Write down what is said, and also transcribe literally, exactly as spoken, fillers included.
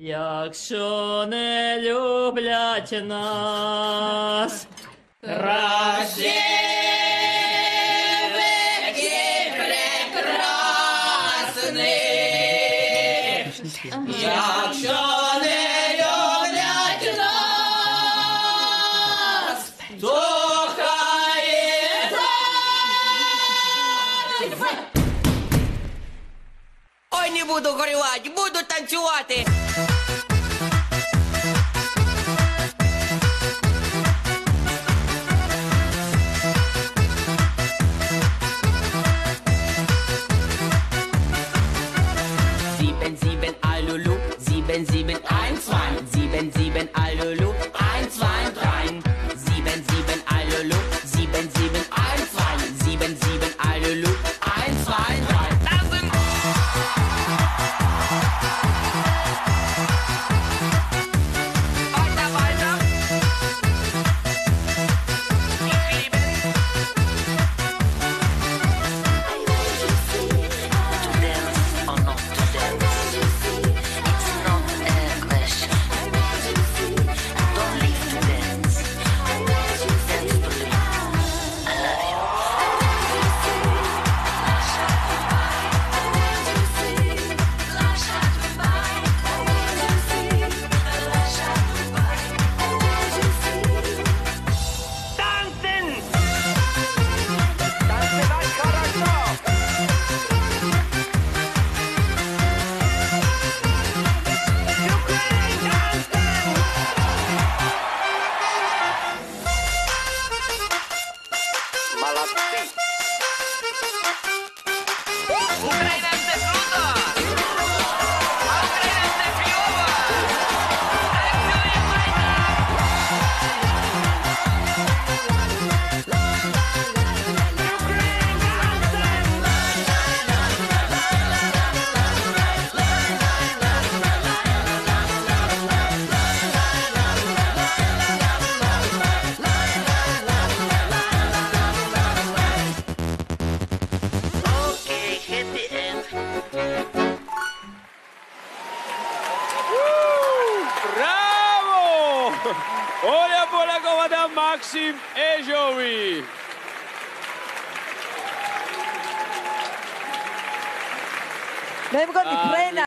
Якщо не люблять нас, краще веки прекрасний. Якщо не люблять нас, то хай так. Ой, не буду горювати, буду танцювати. Sieben, sieben, Alulu, sieben, sieben, eins, zwei, sieben, sieben, Alulu, eins, zwei, drei, sieben, sieben, Alulu, sieben, sieben, eins, zwei, sieben, sieben, Alulu, eins, zwei, drei. Tanzen! Weiter, weiter. Ich liebe. To dance or not to dance, it's not a question. Don't live to dance, dance to live. I love you. Tanzen! Tanzen als Charakter! Ukraine, tanzen! Молодцы! Україна – це круто! А Україна – це кльово! Танцюємо, майка! Okay, happy end. Браво! Оля Полякова та Максим Ежовий. Dahil mo kami, pray na.